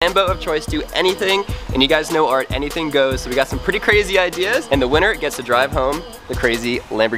Lambo of choice, do anything, and you guys know Art, anything goes, so we got some pretty crazy ideas, and the winner gets to drive home the crazy Lamborghini.